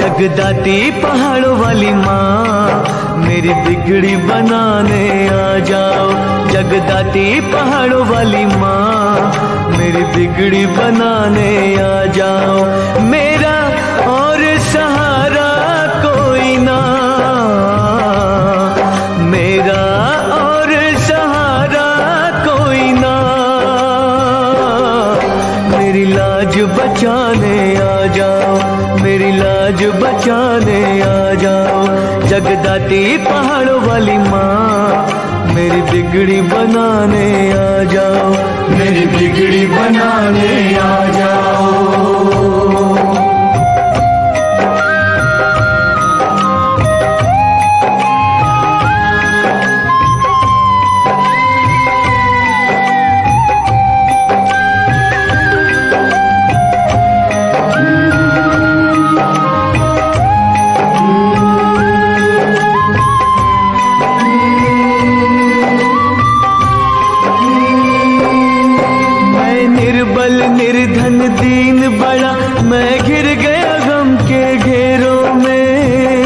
जगदाती पहाड़ों वाली माँ मेरी बिगड़ी बनाने आ जाओ। जगदाती पहाड़ों वाली माँ मेरी बिगड़ी बनाने आ जाओ। मेरा और सहारा कोई ना, मेरा और सहारा कोई ना, मेरी लाज बचाने आ जाओ, मेरी लाज बचाने आ जाओ। जगदाती पहाड़ों वाली माँ मेरी बिगड़ी बनाने आ जाओ, मेरी बिगड़ी बनाने आ जाओ। निर्धन दीन बड़ा मैं घिर गया गम के घेरों में।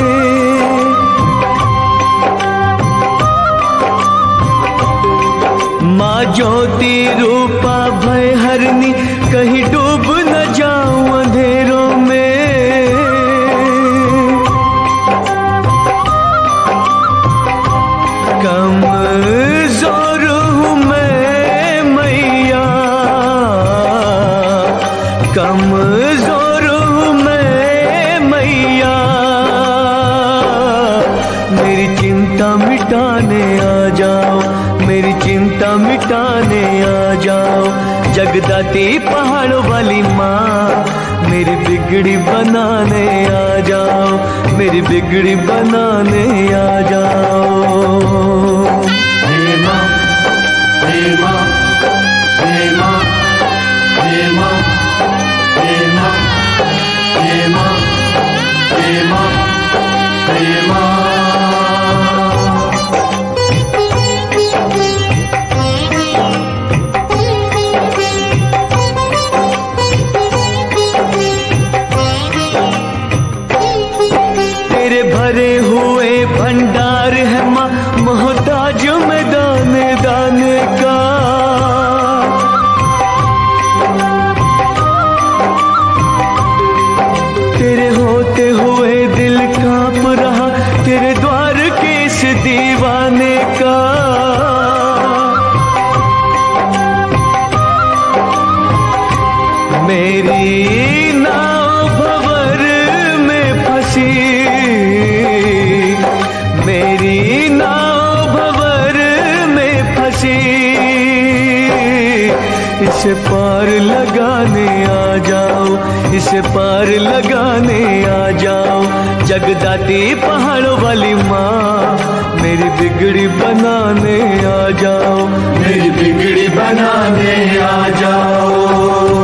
माँ ज्योति रूपा भय हरनी कहीं डूब न जाऊं अंधेरों में। कमजोर हूँ मैं मैया, कमजोर हूँ मैं मैया, मेरी चिंता मिटाने आ जाओ, मेरी चिंता मिटाने आ जाओ। जगदाती पहाड़ों वाली माँ मेरी बिगड़ी बनाने आ जाओ, मेरी बिगड़ी बनाने आ जाओ। हे माँ, हे माँ, हे माँ, हे माँ, हे माँ, हे माँ, हे माँ, हे माँ। तेरे भरे हुए भंडार है माँ, मोहताज में दाने दाने का। तेरे होते हुए दिल कांप रहा, तेरे द्वार के इस दीवाने का। मेरी नाव भंवर में फंसी, मेरी नाव भंवर में फंसी, इसे पार लगाने आ जाओ, इसे पार लगाने आ जाओ। जगदाती पहाड़ों वाली माँ मेरी बिगड़ी बनाने आ जाओ, मेरी बिगड़ी बनाने आ जाओ।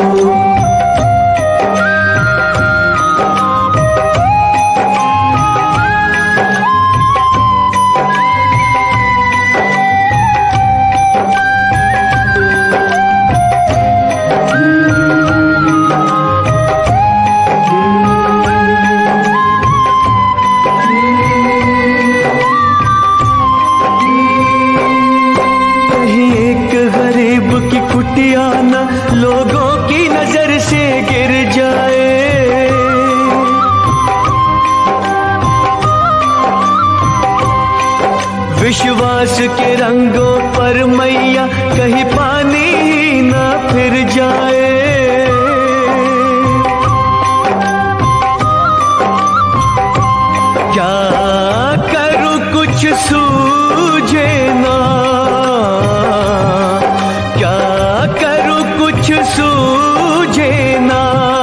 कुटियाना लोगों की नजर से गिर जाए। विश्वास के रंगों पर मैया कहीं पानी ही ना फिर जाए। क्या करूं कुछ सूझे ना, सूझे ना,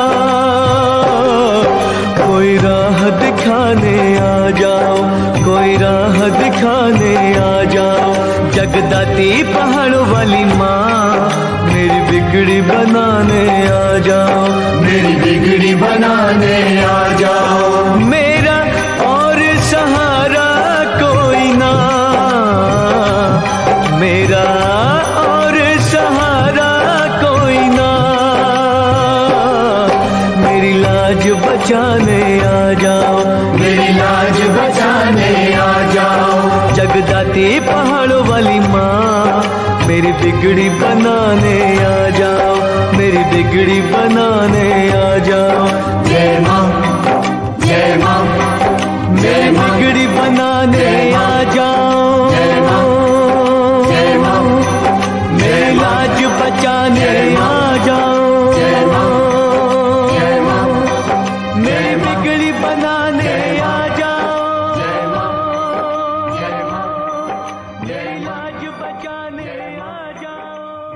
कोई राह दिखाने आ जाओ, कोई राह दिखाने आ जाओ। जगदाती पहाड़ों वाली माँ मेरी बिगड़ी बनाने आ जाओ, मेरी बिगड़ी बनाने आ जाओ। मेरा और सहारा कोई ना, मेरा और सहारा कोई ना, मेरी लाज बचाने आ जाओ, मेरी लाज बचाने आ जाओ। जगदाती पहाड़ वाली माँ, मेरी बिगड़ी बनाने आ जाओ, मेरी बिगड़ी बनाने आ जाओ। जय माँ, जय माँ, मेरी बिगड़ी बनाने आ जाओ, जय माँ, जय माँ, मेरी लाज बचाने आ जाओ, जय माँ, जय माँ, मेरी बिगड़ी बनाने आ जाओ, जय माँ, जय माँ, मेरी लाज बचाने आ जाओ।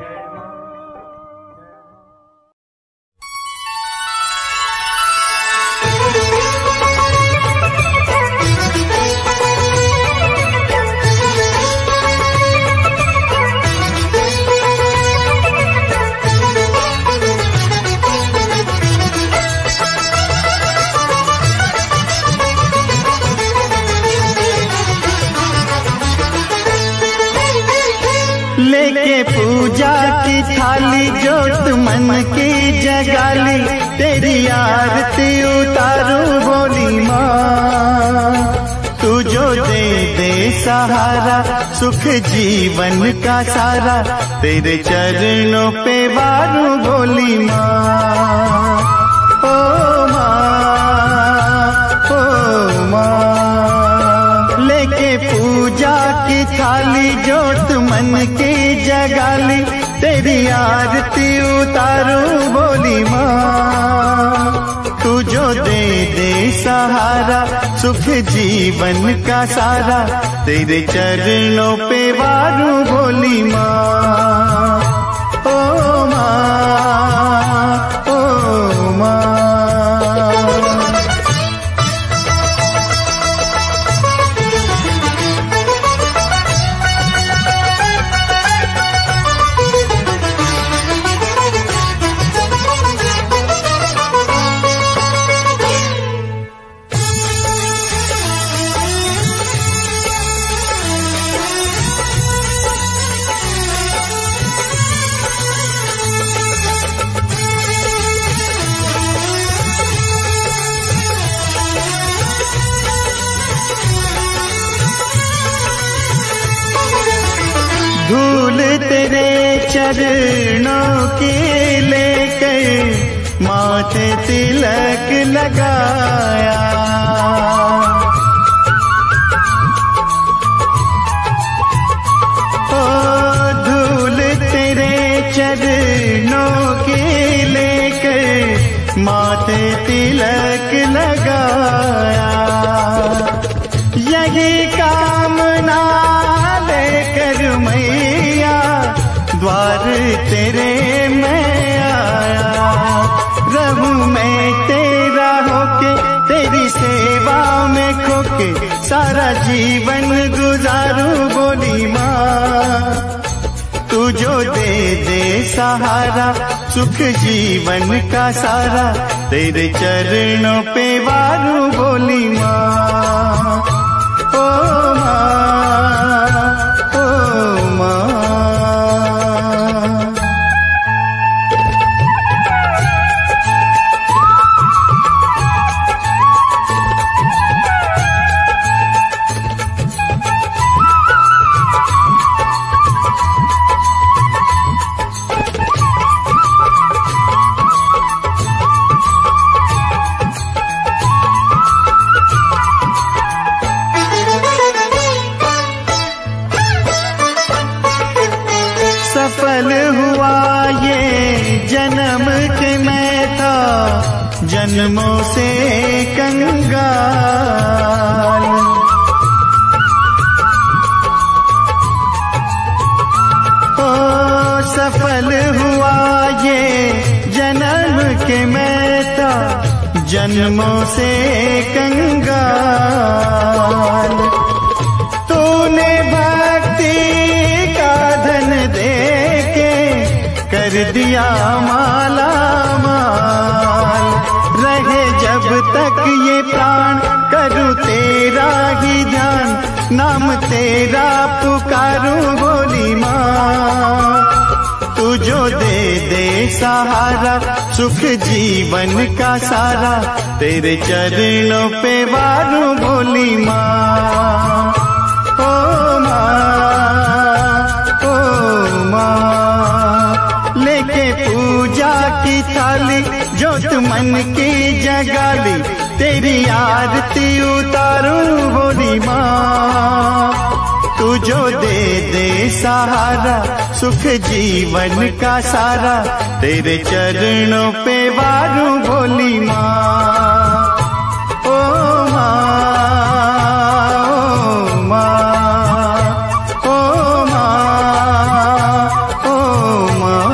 लेके पूजा की थाली जोत मन की जगाली, तेरी आरती उतारू बोली माँ। तू जो दे दे सहारा सुख जीवन का सारा, तेरे चरणों पे वारू बोली माँ। ओ माँ, ओ माँ, लेके पूजा की थाली जोत मन की जगाली, तेरी आरती उतारू बोली माँ। तू जो दे दे सहारा सुख जीवन का सारा, तेरे चरणों पे वारू बोली माँ। ओ माँ, ओ माँ। धूल तेरे चरणों की लेकर माथे तिलक लगाया, ओ धूल तेरे चरणों की लेकर माथे तिलक लगाया। यही कामना लेकर मैया द्वार तेरे मैं आया। रहूं मैं तेरा होके तेरी सेवा में खोके, सारा जीवन गुजारूं बोली माँ। तू जो दे दे सहारा सुख जीवन का सारा, तेरे चरणों पे वारू बोली माँ। ओ माँ, ओ माँ। सफल हुआ ये जन्म के मैं था जन्मों से कंगाल। ओ सफल हुआ ये जन्म के मैं था जन्मों से कंगाल। तूने भक्ति का धन दे के कर दिया माला माल। रहे जब तक ये प्राण करूं तेरा ही ध्यान, नाम तेरा पुकारूं बोली माँ। तू जो दे दे सहारा सुख जीवन का सारा, तेरे चरणों पे वारूं भोली माँ। ओ माँ लेके पूजा की थाली, जोत मन की जगाली, तेरी आरती उतारूं भोली माँ। तू जो दे दे सहारा सुख जीवन का सारा, तेरे चरणों पे वारूं भोली माँ। ओ माँ, ओ माँ, ओ माँ, ओ माँ।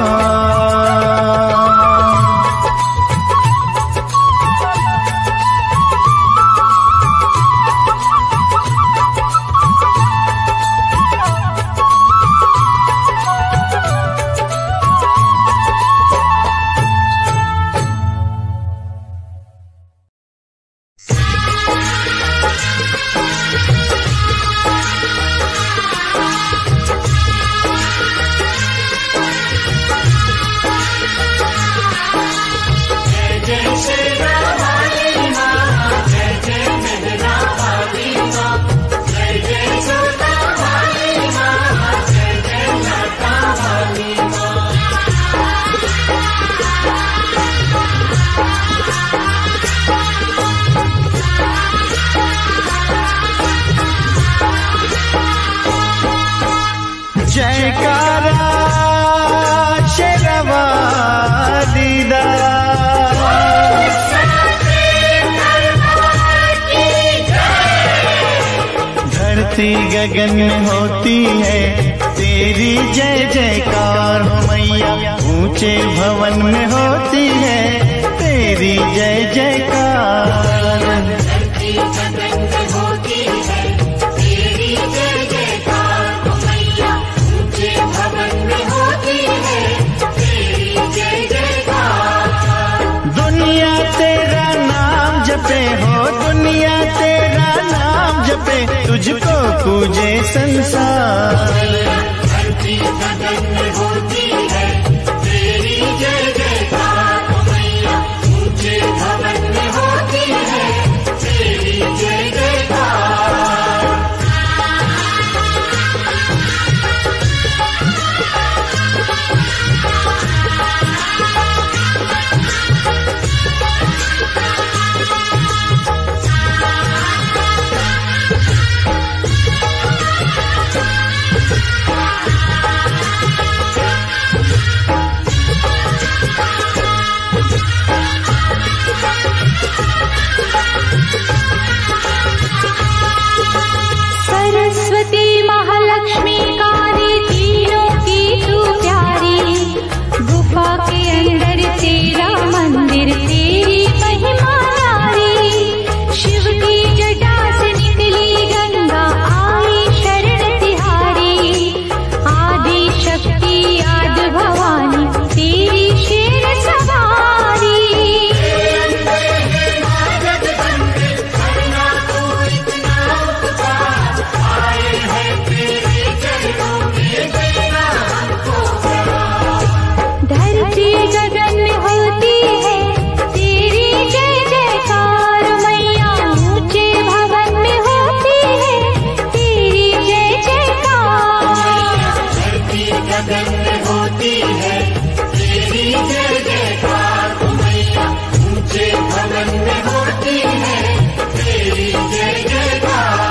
जयकारा शेरवाली दा, धरती गगन में होती है तेरी जय जयकार हो मैया, ऊंचे भवन में होती है तेरी जय जयकार। धरती गगन में होती है तेरी जय जयकार हो मैया, ऊंचे भवन में होती है तेरी जय जयकार। दुनिया तेरा नाम जपे हो, दुनिया तेरा नाम जपे, तुझको पूजे संसार। धरती गगन में होती है तेरी जय जयकार हो मैया, ऊंचे भवन में होती है तेरी जय जयकार। सरस्वती महालक्ष्मी काली तीनों की तू प्यारी, गुफा के अंदर तेरा मंदिर तेरी महिमा नारी। शिव की जटा से निकली गंगा आई शरण तिहारी, आदि शक्ति आदि भवानी तेरी शेर सवारी। धरती गगन में होती है तेरी जय जयकार मैया, ऊंचे भवन में होती है तेरी जय जयकार। धरती गगन में होती है तेरी जय जयकार मैया, ऊंचे भवन में होती है तेरी जय जयकार।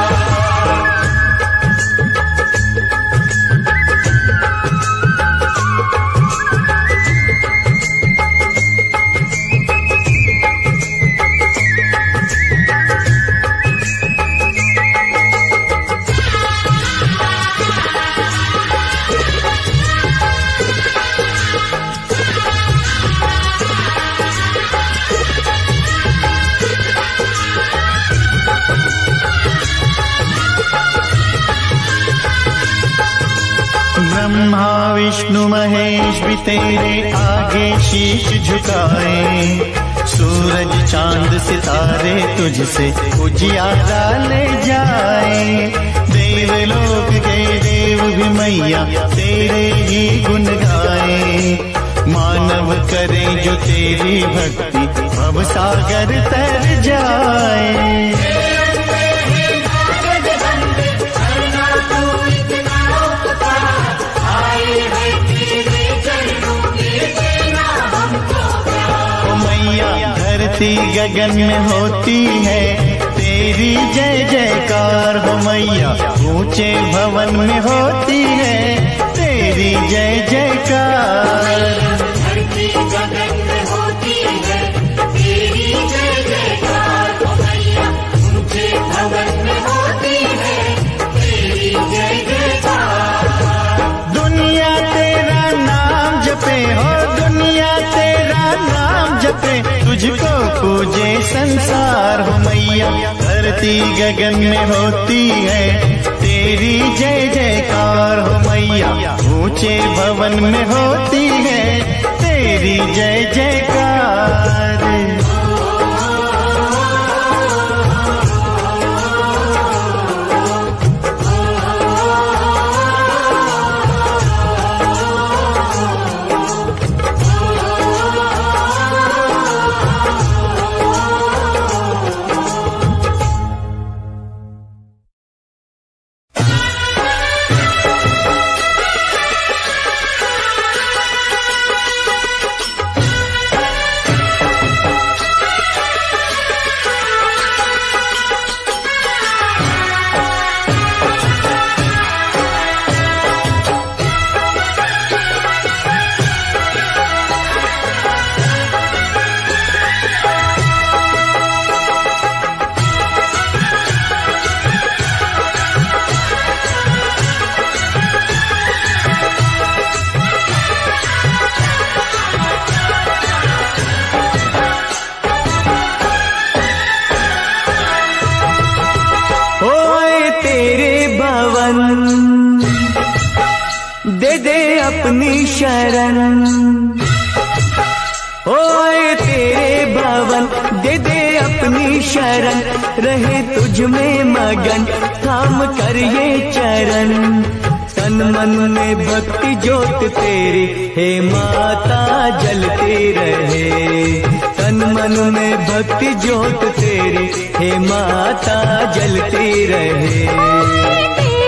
ब्रह्मा विष्णु महेश भी तेरे आगे शीश झुकाए, सूरज चांद सितारे तुझसे उजियारा ले जाए। देवलोक के देव भी मैया तेरे ही गुण गाए, मानव करे जो तेरी भक्ति भव सागर तर जाए। धरती गगन में होती है तेरी जय जयकार हो मैया, ऊंचे भवन में होती है तेरी जय जयकार। धरती गगन में होती है तेरी जय जयकार हो मैया, ऊंचे भवन में होती है तेरी जय जयकार। दुनिया तेरा नाम जपे हो, दुनिया तेरा नाम जपे, तुझको पूजे संसार हो मैया। धरती गगन में होती है तेरी जय जयकार हो मैया, ऊंचे भवन में होती है तेरी जय जयकार। दे दे अपनी शरण, ओए तेरे भवन दे दे अपनी शरण, रहे तुझ में मगन थाम कर ये चरण। तन मन में भक्ति ज्योत तेरी हे माता जलती रहे, तन मन में भक्ति ज्योत तेरी हे माता जलती रहे।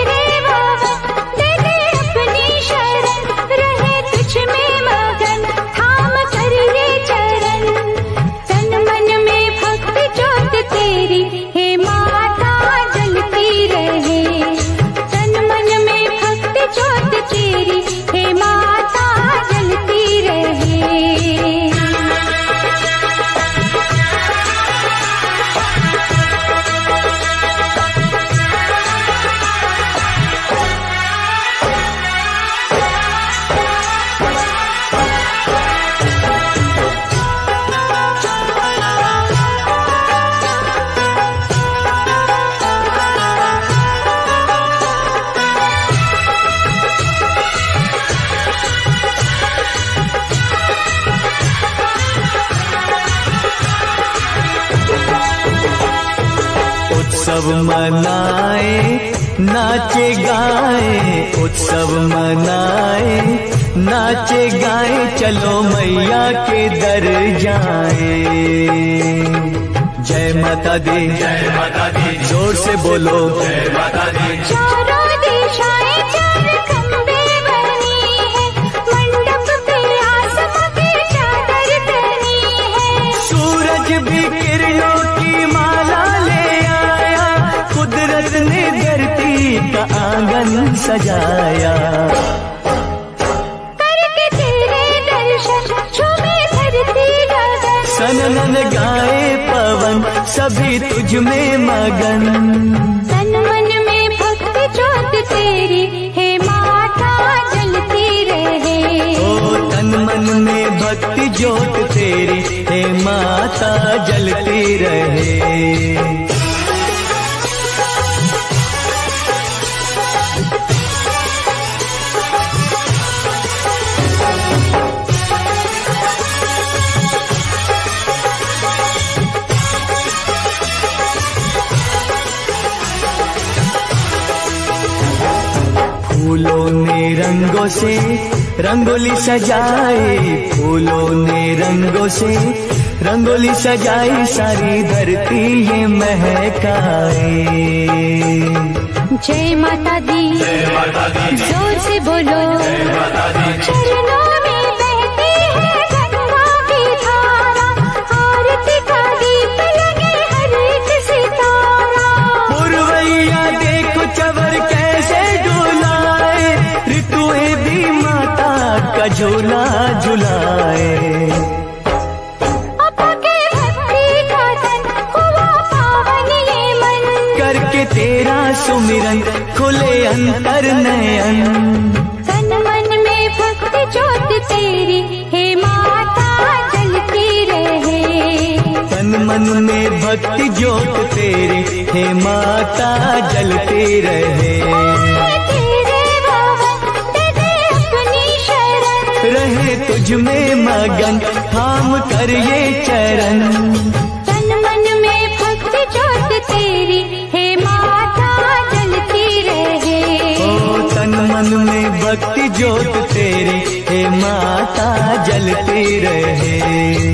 उत्सव मनाए नाचे गाए, उत्सव मनाए नाचे गाए, चलो मैया के दर जाए। जय माता दी, जय माता दी, जोर से बोलो जय माता दी। चारों दिशाएं चार खंबे बनी है, मंडप पे आसमां की चादर तनी है। सूरज भी किरणों की माला ले आया, कुदरत ने धरती का आंगन सजाया। करके तेरे दर्शन झूमे धरती गगन, सनन गाए पवन सभी तुझ में मगन। तन मन में भक्ति ज्योत तेरी हे माता जलती रहे। ओ तन मन में भक्ति ज्योत तेरी हे माता जलती रहे। फूलों ने रंगों से रंगोली सजाई, फूलों ने रंगों से रंगोली सजाई, सारी धरती ये महकाए। जय माता दी, जोर से बोलो, चरणों में बहती है गंगा की धारा, आरती का दीप लगे हर एक सितारा। पुरवैया देखो चवर कैसे डुलाए, ऋतुएं भी माता का झूला झुलाए। तेरा सुमिरन खुले अंतर नयन, तन मन में भक्ति ज्योत तेरी हे माता जलती रहे। तन मन में भक्ति ज्योत तेरी हे माता जलती रहे। तेरे भवन दे दे अपनी शरण, रहे तुझ में मगन थाम कर ये चरण। तन मन में भक्ति ज्योत तेरी हे तन मन में भक्ति ज्योत तेरी हे माता जलती रहे।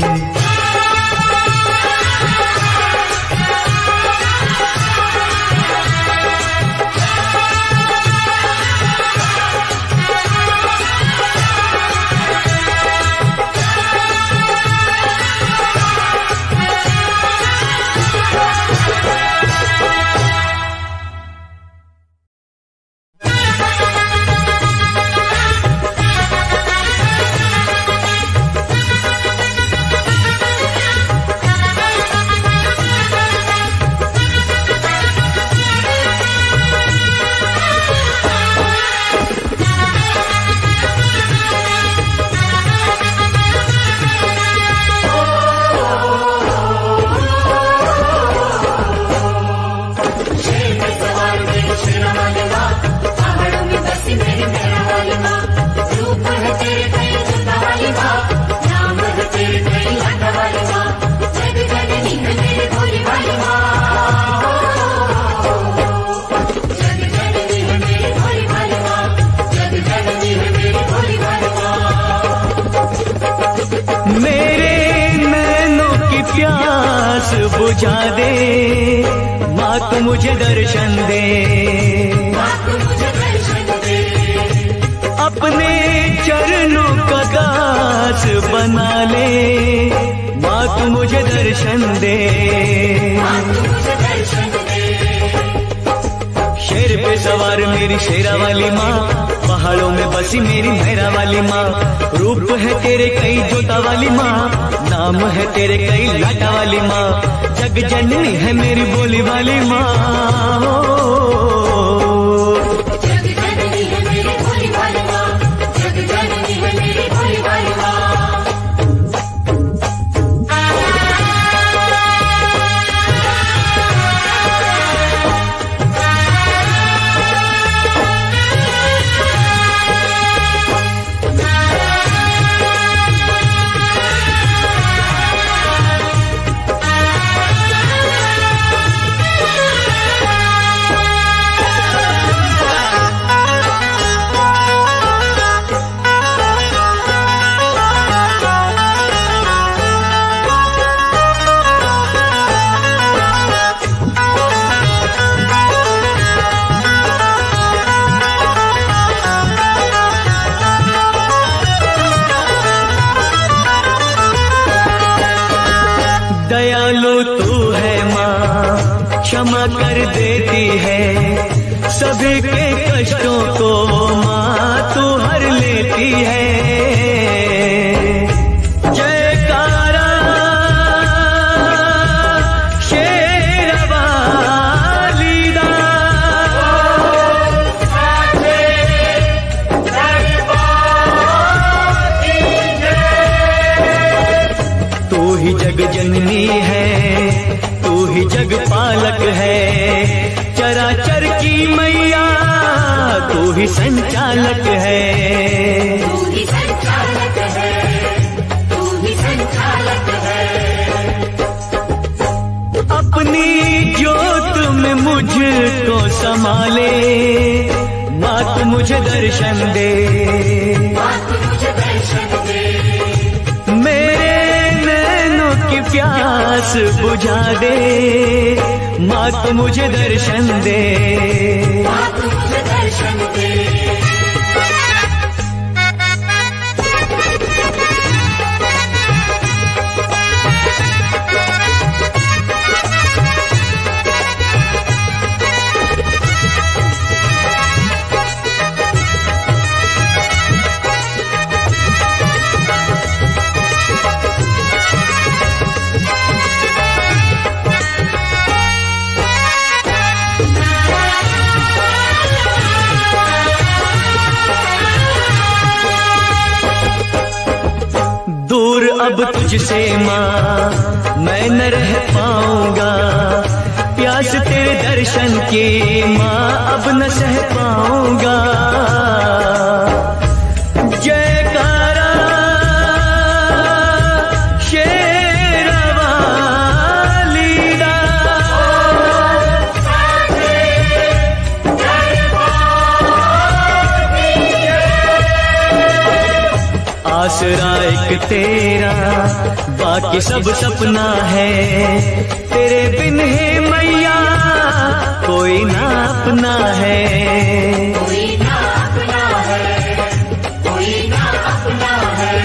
बुझा दे माँ तू मुझे दर्शन दे, अपने चरणों का दास बना ले, माँ तू मुझे दर्शन दे। शेर पे सवार मेरी शेरा वाली माँ, पहाड़ों में बसी मेरी मेहरा वाली माँ, रूप है तेरे कई जोता वाली माँ, नाम है तेरे कई लाटा वाली माँ, जग जननी है मेरी बोली वाली माँ। जग जननी है मेरी भोली वाली माँ, जग जननी है मेरी भोली वाली माँ। दयालु तू है माँ, क्षमा कर देती है, सभी के कष्टों को माँ तू हर लेती है। जयकारा शेर वाली दा, तू ही जग जननी है, तू ही जग पालक है, चराचर की मैया तू ही संचालक है। तू ही संचालक है, तू ही संचालक है। अपनी ज्योत में मुझको संभाले, माँ तू मुझे दर्शन दे, माँ तू मुझे दर्शन दे, मेरे नैनों की प्यास बुझा दे, माँ तू मुझे दर्शन दे। माँ तू मुझे दर्शन दे। दूर अब तुझसे माँ मैं न रह पाऊंगा, प्यास तेरे दर्शन की माँ अब न सह पाऊंगा। जयकारा शेरवाली दा, आसरा एक तेरा बाकी सब सपना है, तेरे बिन है मैया कोई ना अपना है। कोई ना अपना है, कोई ना अपना है।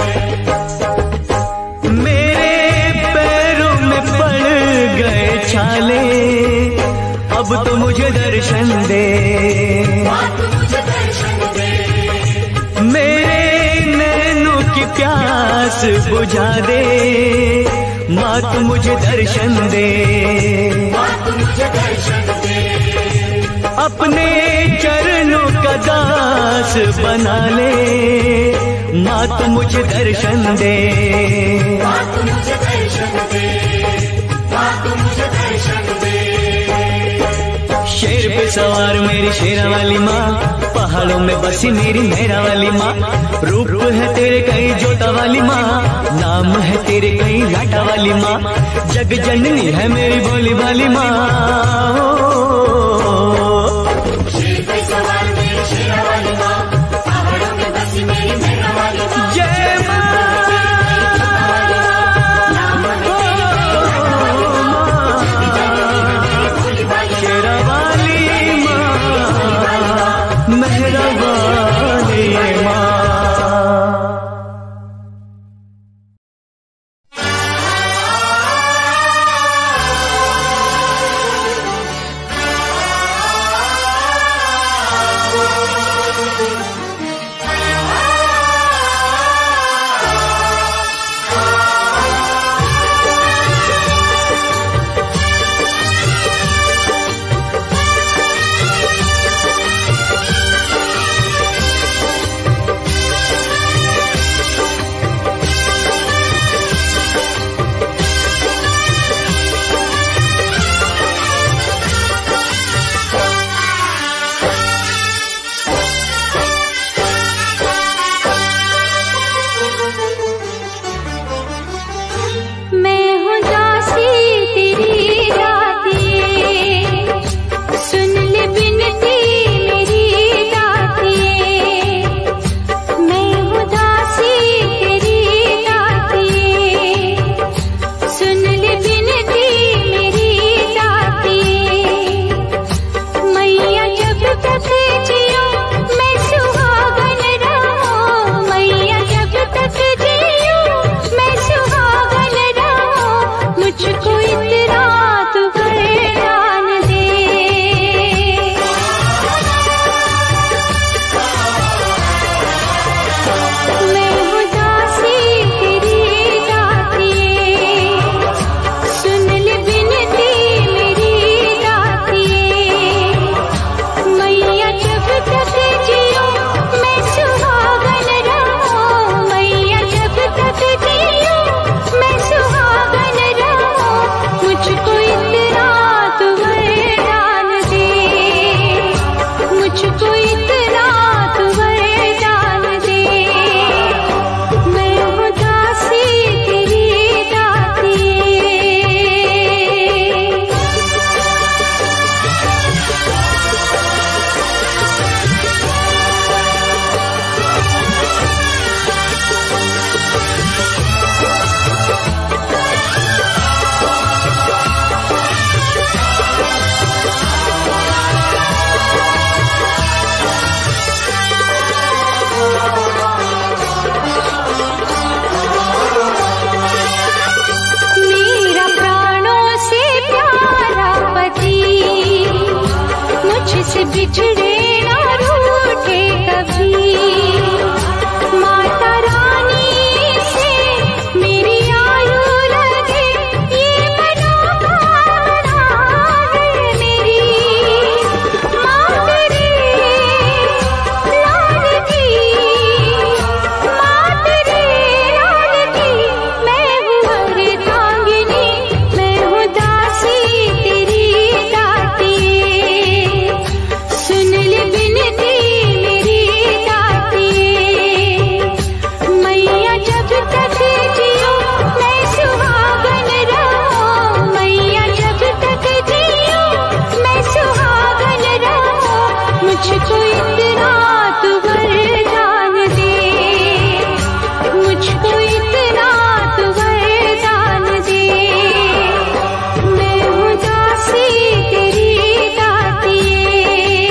मेरे पैरों में पड़ गए छाले, अब तो मुझे दर्शन दे, माँ तू मुझे दर्शन दे, मेरे नैनों की प्यास बुझा दे, माँ तू मुझे दर्शन दे। माँ तू मुझे दर्शन दे, अपने चरणों का दास बना ले, माँ तू मुझे दर्शन दे। माँ तू मुझे दर्शन दे, माँ तू मुझे दर्शन दे। शेर पे सवार मेरी शेरा वाली माँ, पहाड़ों में बसी मेरी मेरा वाली माँ, रूप है तेरे कहीं जोता वाली माँ, नाम है तेरे कहीं लाटा वाली माँ, जग जननी है मेरी भोली वाली माँ। शेर पे सवार मेरी शेरा वाली माँ, पहाड़ों में बसी मेरी मेरा वाली माँ, जय माँ, नाम है तेरी भोली वाली माँ, शेरा वाली माँ, मेहरा वाली माँ। बिछड़े ना रूठे कभी। माता रानी से मेरी आयु लगे ये मनोकामना है मेरी। माँ तेरी लाडली, माँ तेरी लाडली, मैं हूँ अर्धांगिनी, मैं हूँ दासी तेरी दातिये। सुन ले बिनती मेरी दातिये। मैया जब तक जियो मैं सुहागन रहूं, मैया जब तक जियो मैं सुहागन रहूं। मुझको इतना तू वरदान दे, मुझको इतना तू वरदान दे। मैं हूँ दासी तेरी दातिये।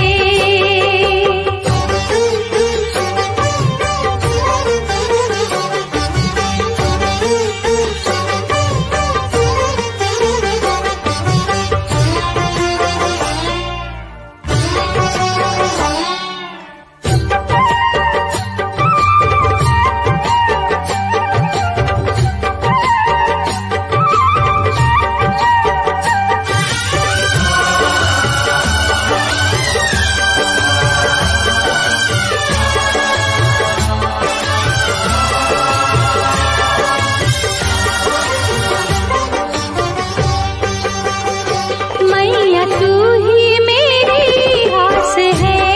मैया तू ही मेरी आस है,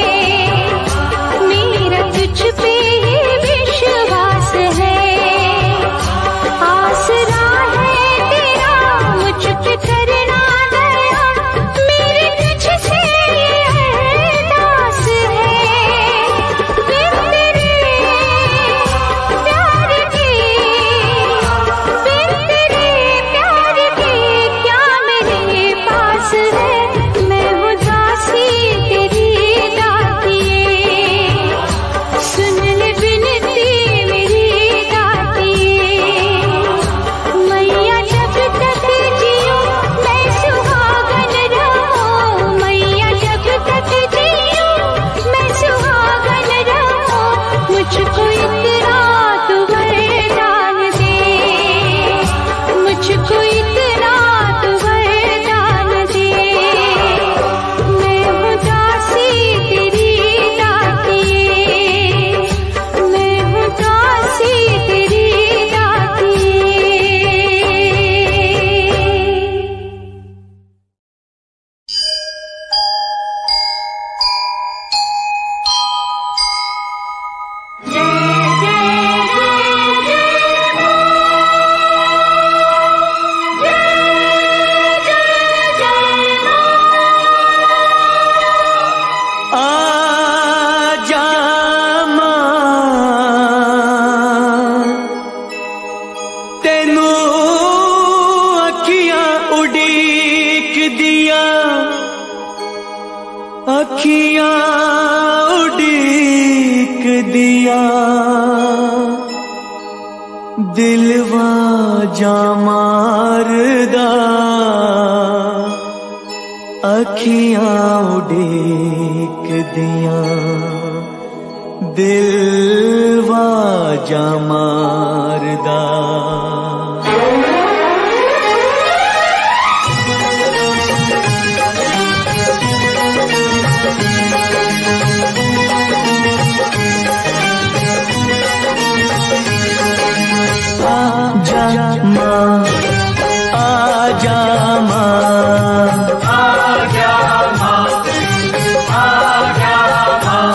मेरा तुझ पे ही विश्वास है। आसरा है तेरा मुझ पे करना दया, मेरे तुझसे ये अरदास है। बिन तेरे प्यार के, बिन तेरे प्यार के क्या मेरे पास है। मैं हूँ दासी तेरी दातिये। सुन ले बिनती मेरी दातिये। मैया जब तक जियो मैं सुहागन रहूं, मैया जब तक जियो मैं सुहागन रहूं। मुझको इतना तू वरदान दे, मुझको इतना तू वरदान दे। मैं हूँ दासी तेरी दातिये, मैं हूँ दासी तेरी दातिये। आजा मां, तेनू अखियां उड़ीक दिया, अखियां उड़ीक दिया। दिलवा जा मारदा, अखियां उड़ीक दिया। दिलवा जा मारदा। आजा मां, आजा मां, आजा मां, आजा मां,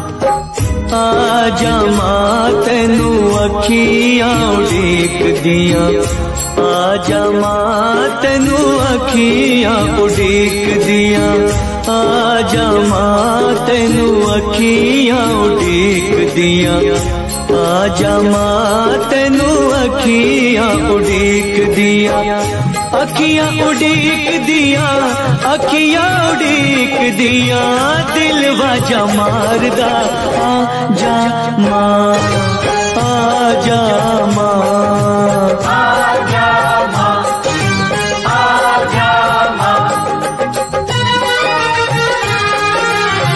आजा मां, तेनू अखियां उड़ीक दिया। आजा मां, तेनू अखियां उड़ीक दिया। आजा मां, तेनू अखियां उड़ीक दिया। आजा मां, तेनू अखियां उड़ीक दिया। अखियां उड़ीक दिया, अखियां उड़ीक दिया। दिलवा जा मारदा। आजा मां, आजा मां, आजा मां, आजा मां।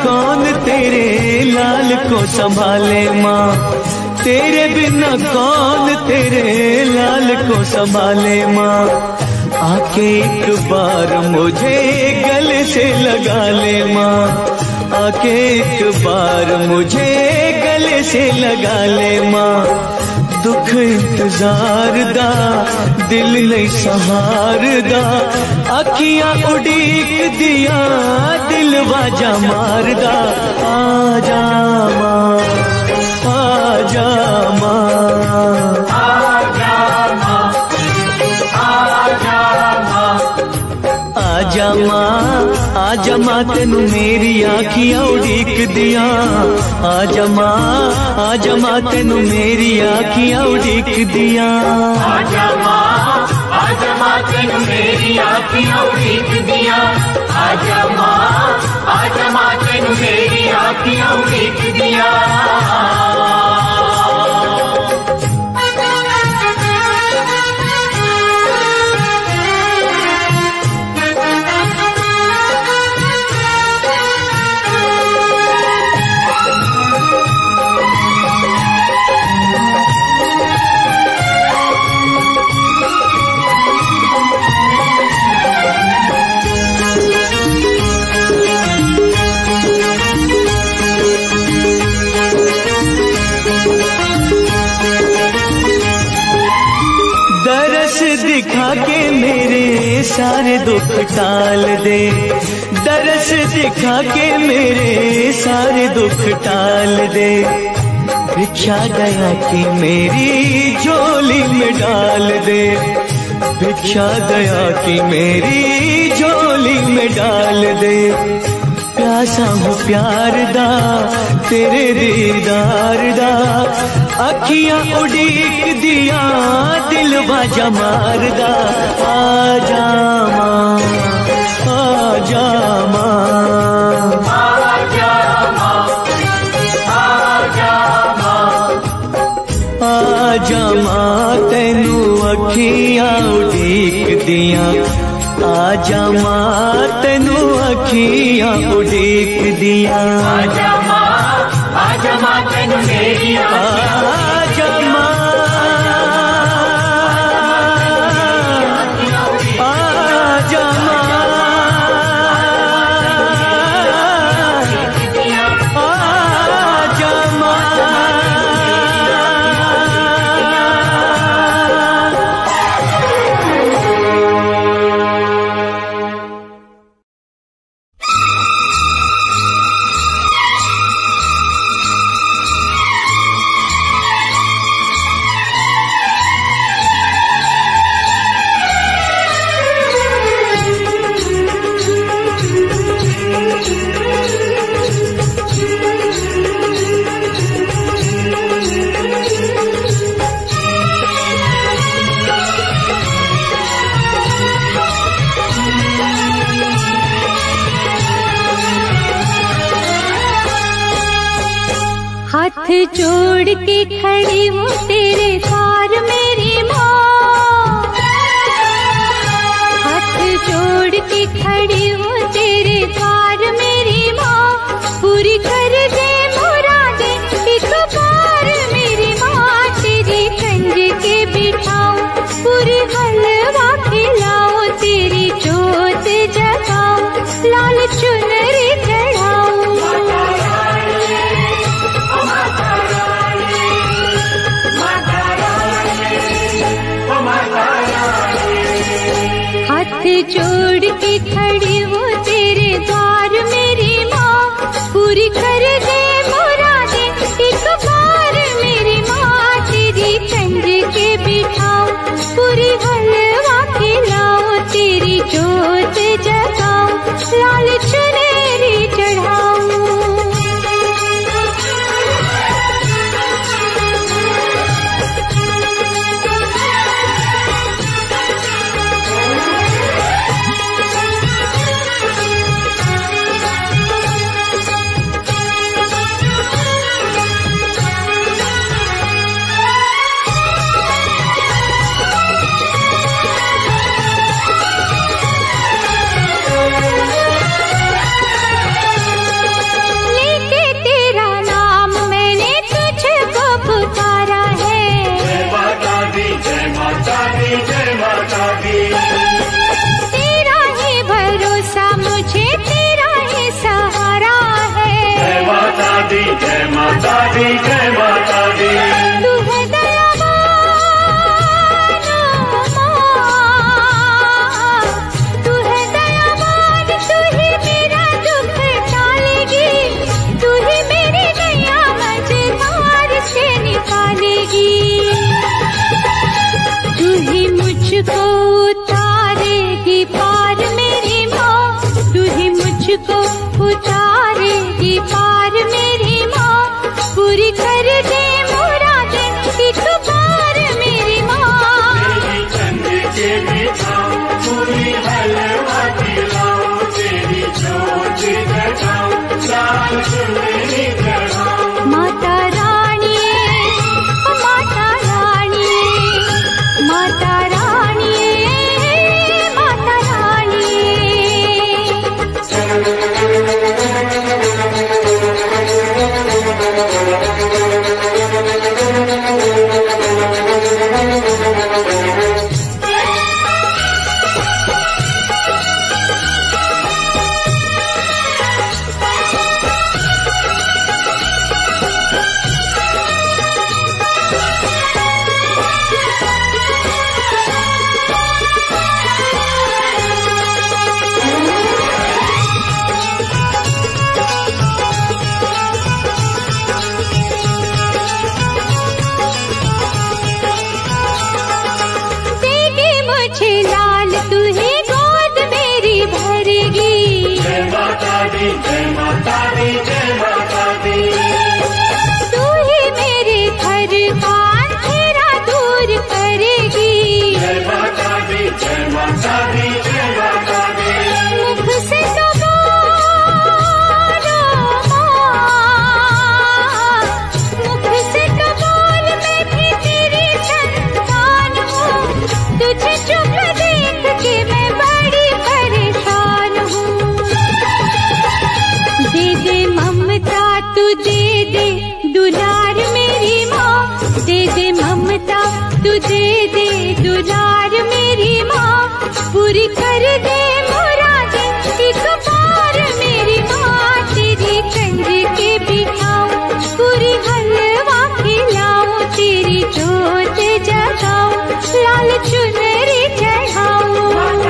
कौन तेरे लाल को संभाले माँ, तेरे बिना कौन तेरे लाल को संभाले माँ। आके एक बार मुझे गले से लगा ले माँ, आके एक बार मुझे गले से लगा ले माँ। दुख इंतजार दा दिल नहीं सहार दा, अखियां उड़ीक दिया दिल वाजा मार दा। आजा माँ, आजा माँ, आजा माँ, आजा माँ, आजा माँ तेनू मेरी आखियां उड़ीक दिया। आजा माँ, आजा माँ तेनू मेरी आखियां उड़ीक दिया। आजा माँ, आजा माँ तेनू मेरी आखियां उड़ीक दिया। आजा माँ, आजा माँ तेनू मेरी आखियां उड़ीक दिया। दिखा के मेरे सारे दुख टाल दे, दरस दिखा के मेरे सारे दुख टाल दे। भिक्षा दया की मेरी झोली में डाल दे, भिक्षा दया की मेरी झोली में डाल दे। प्यासा हूँ प्यार दा तेरे दीदार दा, अखियां उड़ीक दिया दिल बाजा मार दा। आजा माँ, आजा माँ, आजा माँ, आजा माँ, आजा माँ तेनू अखियां उड़ीक दिया। आजा माँ तेनू अखियां उड़ीक दिया। आजा माँ, आजा माँ तेनू मेरी आजा माँ, आजा माँ, आजा माँ। हाथ जोड़ के खड़ी हूँ तेरे द्वार मेरी माँ, हाथ जोड़ के खड़ी हूँ तेरे द्वार मेरी माँ। पूरी कर दे मुरादें एक बार मेरी माँ, तेरी कंज के बिठाऊं पूरी हलवा खिलाओ, तेरी जोत जगाऊं लाल चुनरी चढ़ाऊं। हाथ जोड़ के खड़ी हूँ तेरे द्वार मेरी माँ, पूरी कर दे मुरादें एक बार मेरी माँ, तेरी कंज के बिठाऊं पूरी हलवा खिलाओ, तेरी जोत जगाऊं लाल चुनरी चढ़ाऊं। दिखाऊं, पूरी हलवा खिलाऊं, तेरी जोत जगाऊं, लाल चुनरी चढ़ाऊं। माता रानी, माता रानी, माता रानी, माता रानी। जय माता दी, जय माता दी। तू ही मेरे घर का अंधेरा दूर करेगी। जय माता दी, जय माता दी, जय माता दी। मुख से तो बोलो माँ, मुख से तो बोल, मैं भी तेरी संतान हूँ। तुझे चुप देख के मैं बड़ी परेशान हूँ। दे दे ममता, तू दे दे दुलार मेरी माँ। दे दे ममता, तू दे दे दुलार मेरी माँ। पूरी कर दे मुरादें एक बार मेरी माँ। तेरी कंज के बिठाऊं, पूरी हलवा खिलाऊं, तेरी जोत जगाऊं, लाल चुनरी चढ़ाऊं।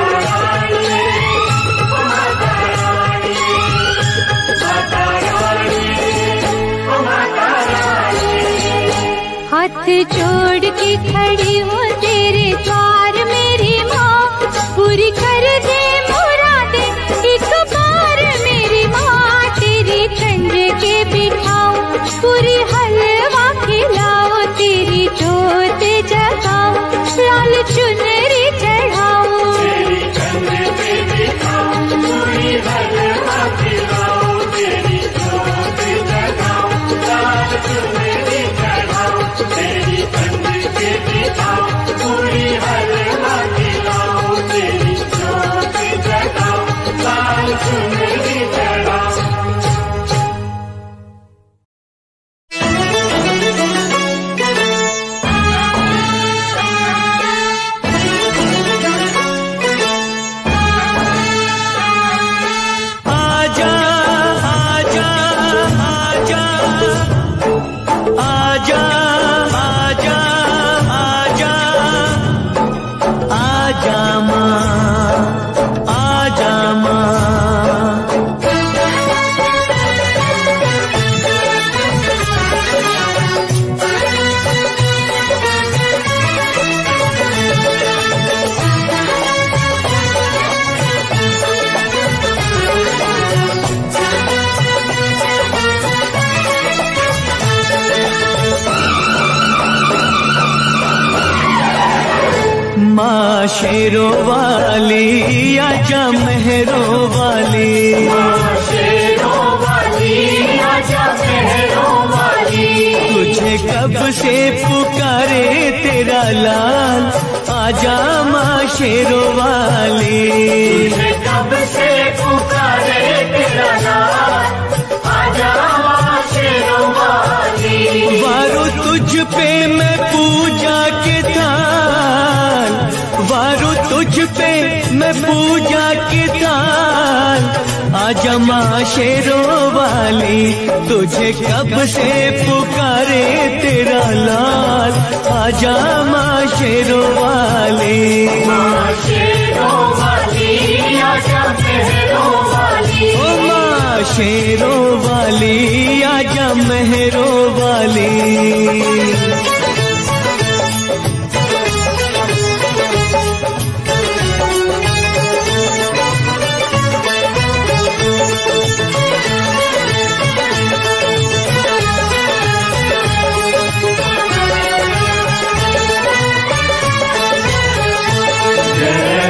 हाथ जोड़ के खड़ी हूँ तेरे द्वार मेरी माँ। पूरी कर दे मुरादें एक बार मेरी माँ। तेरी कंज के बिठाऊं, पूरी हलवा खिलाओ, तेरी जोत जगाऊं, लाल चुनरी चढ़ाऊं। तेरी कंज पे दिखाऊं, पूरी हलवा खिलाऊं, तेरी जोत जगाऊं, लाल चुनरी चढ़ाऊं। तेरी कंज पे दिखाऊं, पूरी हलवा खिलाऊं, तेरी जोत जगाऊं, लाल चुनरी चढ़ाऊं। माँ शेरों वाली आजा मेहरों वाली। माँ शेरों वाली आजा मेहरों वाली। तुझे कब से पुकारे तेरा लाल, आजा माँ शेरों वाली। तुझे कब से पुकारे तेरा लाल, आजा माँ शेरों वाली। वारो तुझ पे मैं पूजा के थाल, वारो तुझ पे मैं पूजा के थाल, आजा माँ शेरों वाली। तुझे कब से पुकारे तेरा लाल, आजा माँ शेरों वाली। माँ शेरों वाली आजा मेहरों वाली। ओ माँ शेरों वाली आजा मेहरों वाली। जय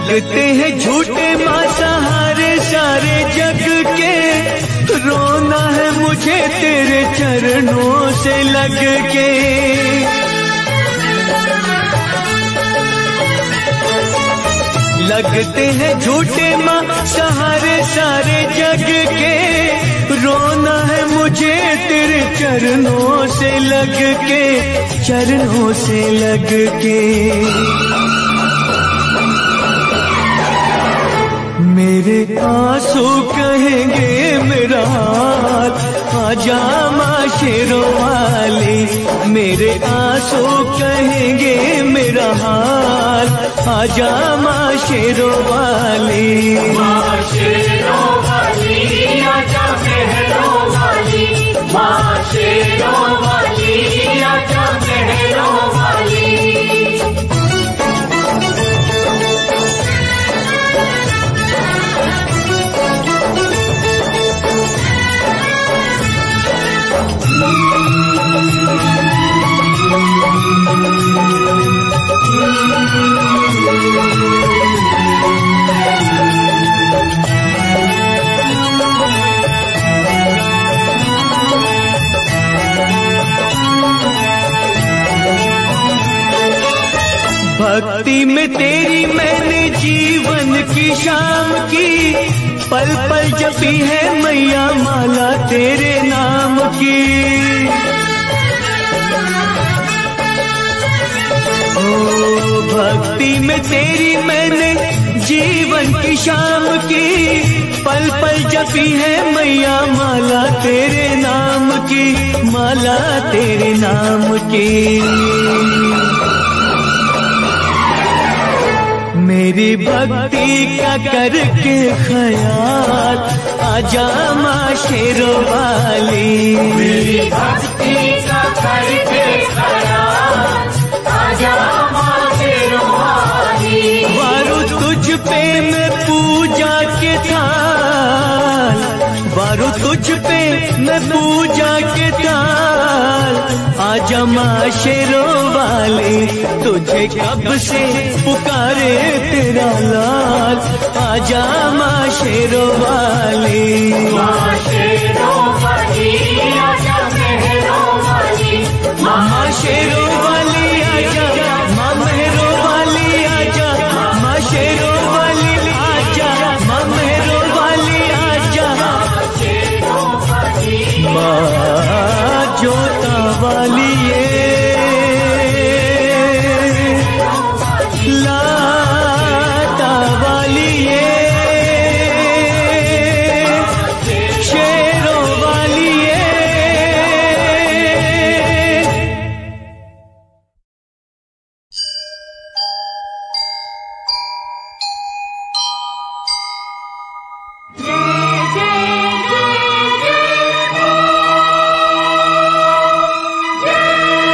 लगते हैं झूठे माँ सहारे सारे जग के, रोना है मुझे तेरे चरणों से लग के। लगते हैं झूठे माँ सहारे सारे जग के, रोना है मुझे तेरे चरणों से लग के, चरणों से लग के। मेरे आंसू कहेंगे मेरा हाल, आजा माँ शेरों वाली। मेरे आंसू कहेंगे मेरा हाल, आजा माँ शेरों वाली। माँ शेरों वाली आजा महरों वाली, माँ शेरों वाली आजा महरों वाली। भक्ति में तेरी मैंने जीवन की शाम की, पल पल जपी है मैया माला तेरे नाम की। ओ भक्ति में तेरी मैंने जीवन की शाम की, पल पल जपी है मैया माला तेरे नाम की, माला तेरे नाम की। मेरी भक्ति का करके ख्याल, आजा माँ शेरों वाली। मेरी भक्ति का करके ख्याल, आजा माँ शेरों वाली। वारू तुझ पे मैं पूजा के थाल, वारू तुझ पे मैं पूजा के थाल, आजा माँ शेरों वाली। तुझे कब से पुकारे तेरा लाल, आजा माँ शेरों वाली। माँ शेरों वाली आजा महरों वाली, माँ शेरों वाली आजा, माँ महरों वाली आजा, माँ शेरों वाली आजा, माँ महरों वाली आजा। माँ जोता वाली लाता वाली शेरों वाली जय जय जय जय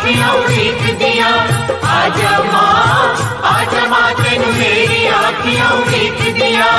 आखियां उड़ीक दिया। आजा मां तेनू मेरी आखियां उड़ीक दिया।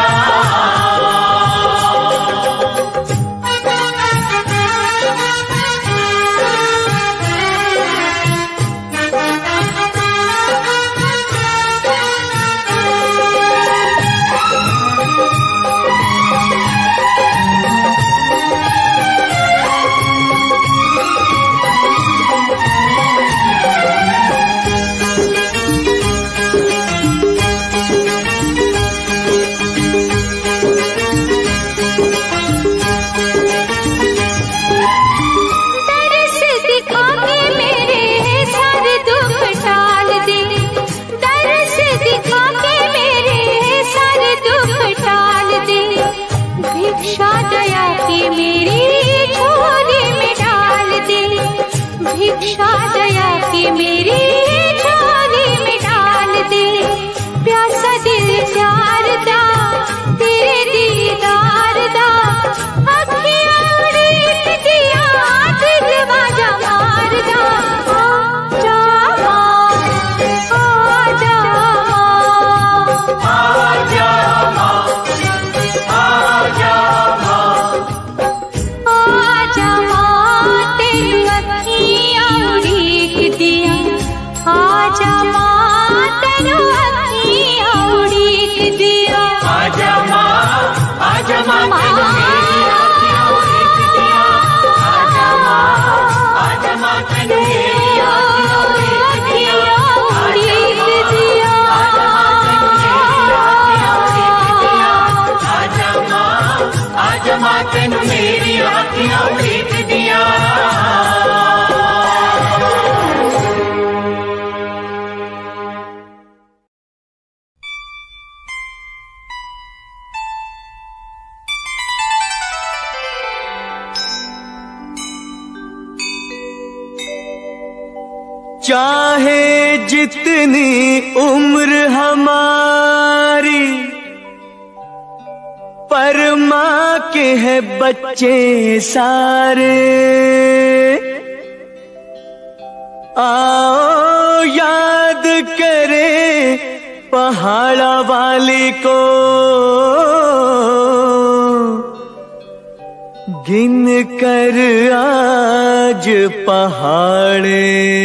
भिक्षा दया की मेरी झोली में डाल दे, भिक्षा दया की मेरी झोली में डाल दे। प्यासा दिल प्यार दा तेरे दीदार दा, अखियां उड़ीक दिया दिल बाजा मार दा। आजा मां आजा मां आजा मां आजा मां तेरी अखियां उड़ीक दिया। आजा मां तेरी अखियां उड़ीक दिया। आजा मां तेनू मेरी आखियां उड़ीक दिया। आजा मां तेनू मेरी आखियां उड़ीक दिया। आजा मां तेनू मेरी आखियां उड़ीक दिया। चाहे जितनी उम्र हमारी, पर माँ के है बच्चे सारे। आओ याद करे पहाड़ा वाली को, गिन कर आज पहाड़े।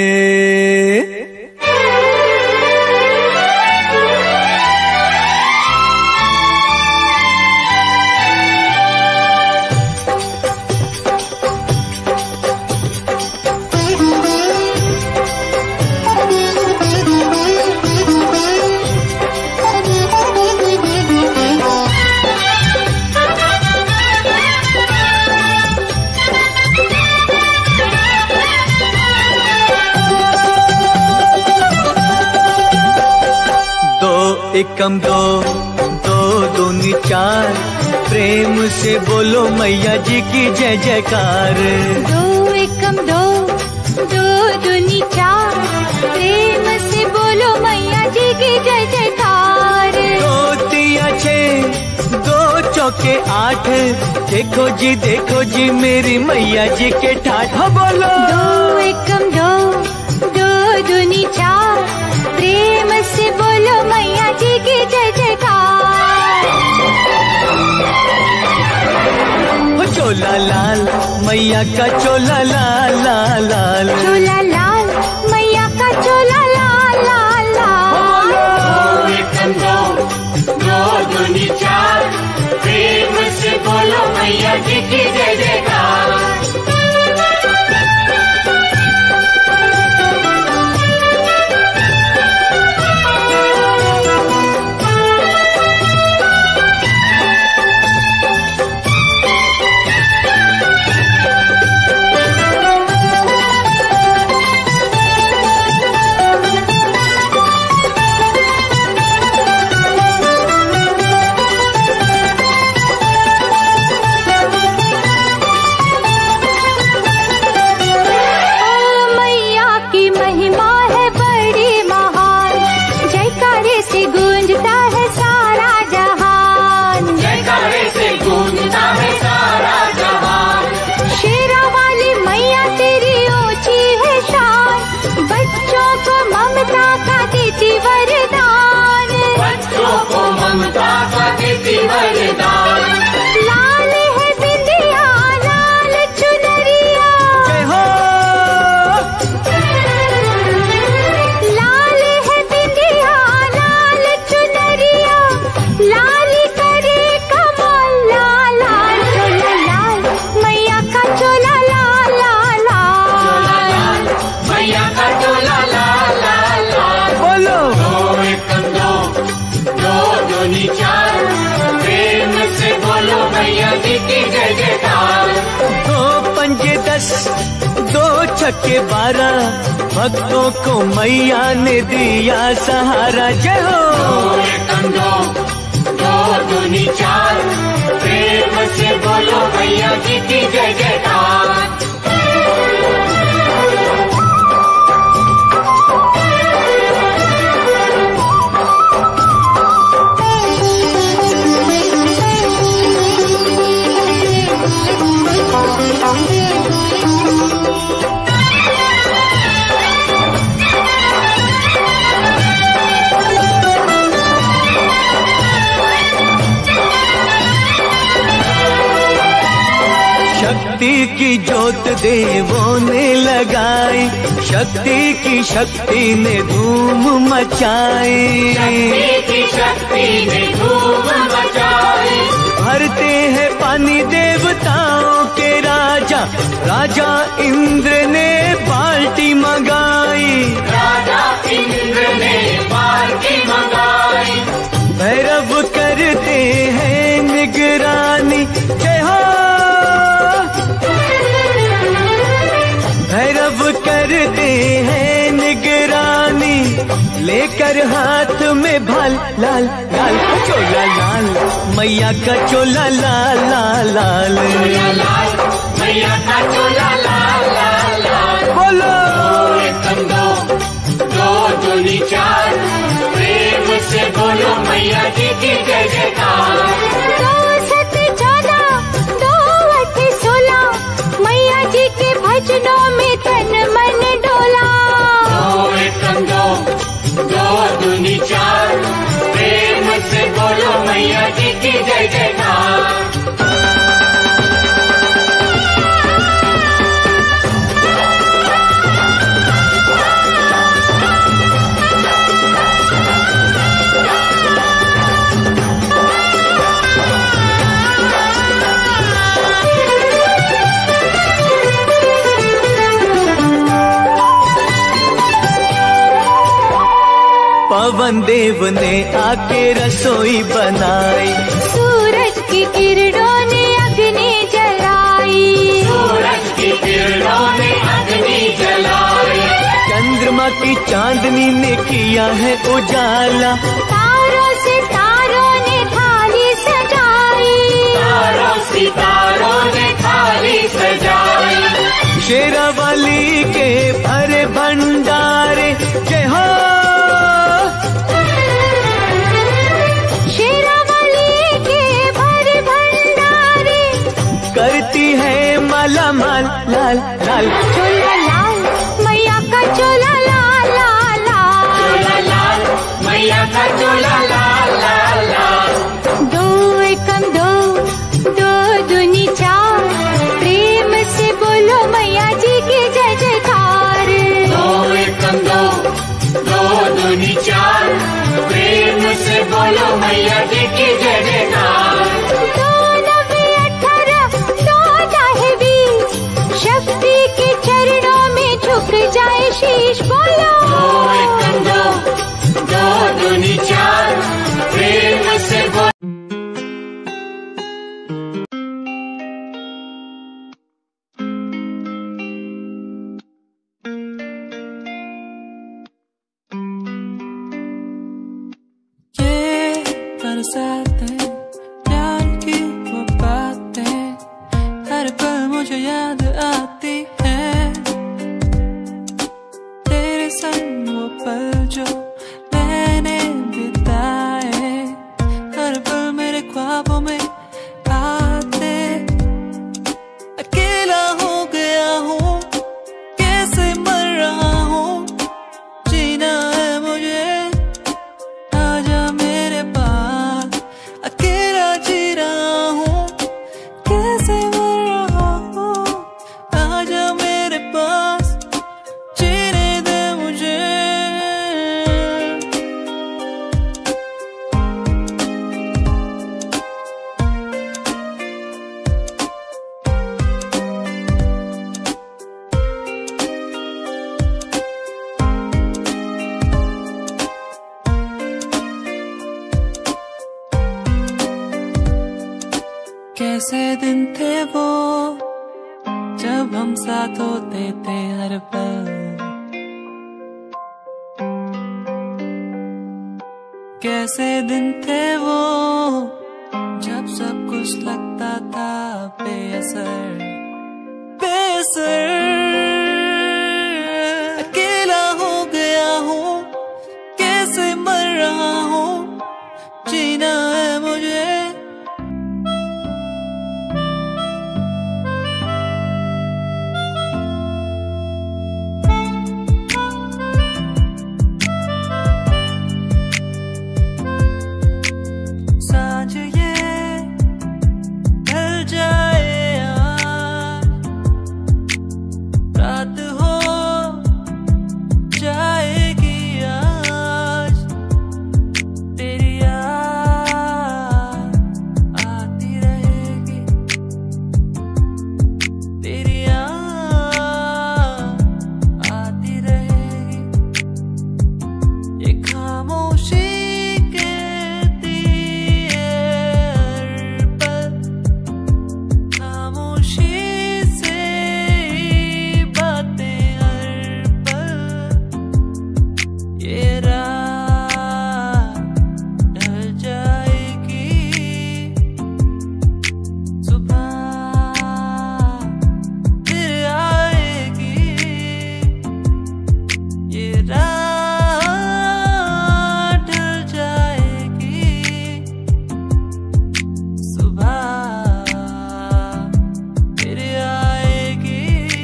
एकम दो, दो दूनी चार, प्रेम से बोलो मैया जी की जय जयकार। दो एकम दो, दो दूनी चार, प्रेम से बोलो मैया जी की जय जयकार। दो तिया छः, दो चौके आठ, देखो जी मेरी मैया जी के ठाठ। बोलो दो एकम दो, दो दूनी चार, प्रेम से बोलो मैया जी की जय जयकार। चोला लाल मैया का चोला लाल लाल लाल, चोला लाल मैया का चोला लाल लाल लाल। दो एकम दो, दो दूनी चार, प्रेम से बोलो मैया जी की जय जयकार। दूनी चार, प्रेम से बोलो मैया जी की जय जयकार। 2 पंजे 10, 2 छक्के 12, भक्तों को मैया ने दिया सहारा। जय हो। 2 दूनी चार, प्रेम से बोलो मैया जी की जय जयकार। शक्ति की ज्योत देवों ने लगाई, शक्ति की शक्ति ने धूम मचाई, शक्ति की शक्ति ने धूम मचाई। भरते हैं पानी देवताओं के राजा, राजा इंद्र ने बाल्टी मंगाई, राजा इंद्र ने बाल्टी मंगाई। भैरव करते हैं निगरानी। जय हो। भैरव करते हैं निगरानी, लेकर हाथ में भाल, लाल लाल चोला लाल, मैया का चोला लाल लाल लाल, मैया का चोला लाल लाल लाल। बोलो 2 दूनी चार, प्रेम से बोलो मैया जी की जय जयकार। 2 7 14, 2 8 16, मैया जी के भजनों में तन मन डोला। 2 दूनी चार, प्रेम से बोलो मैया जी की जय जयकार। पवन देव ने आके रसोई बनाई, सूरज की किरणों ने अग्नि जलाई, सूरज की किरणों ने अग्नि जलाई। चंद्रमा की चांदनी ने किया है उजाला, तारों से तारों ने थाली सजाई, तारों सितारों ने थाली सजाई। शेरावाली के भरे भंडारे। जय हो। शेरावाली के भरे भंडारे, करती है माला माल, लाल लाल चोला लाल, मैया का चोला लाल लाल लाल, चोला लाल, मैया का चोला लाल लाल लाल। 2 एकम 2, 2 दूनी चार, प्रेम से बोलो मैया जी की जय जयकार। 2 दूनी चार, प्रेम से बोलो मैया जी की जय जयकार। 2 9 18, 2 चाहे 20, शक्ति के चरणों में झुक जाए शीश। बोलो 2 दूनी चार, प्रेम से बोलो। बरसातें, प्यार की वो बातें, हर पल मुझे याद आती है। तेरे संग वो पल जो मैंने बिताए, हर पल मेरे ख्वाबों में आते। अकेला हो गया हूँ, कैसे मर रहा हूँ, जीना है मुझे, आजा मेरे पास। अकेला कैसे दिन थे वो जब हम साथ होते थे हर पल। कैसे दिन थे वो जब सब कुछ लगता था बेअसर बेअसर। अकेला हो गया हूँ, कैसे मर रहा हूँ, जीना है मुझे। सांझ ये ढल जाए आज, रात हो जाएगी आज, तेरी याद आती रहेगी, तेरी याद आती रहेगी। ये खामोशी कहती है हर पल, खामोशी से ही बातें हर पल। ये रात ढल जाएगी, सुबह फिर आएगी। ये रात ढल जाएगी, सुबह फिर आएगी।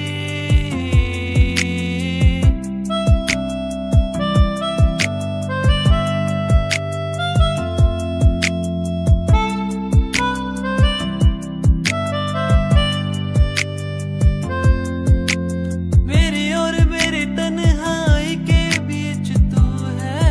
मेरी और मेरी तन्हाई के बीच तू है,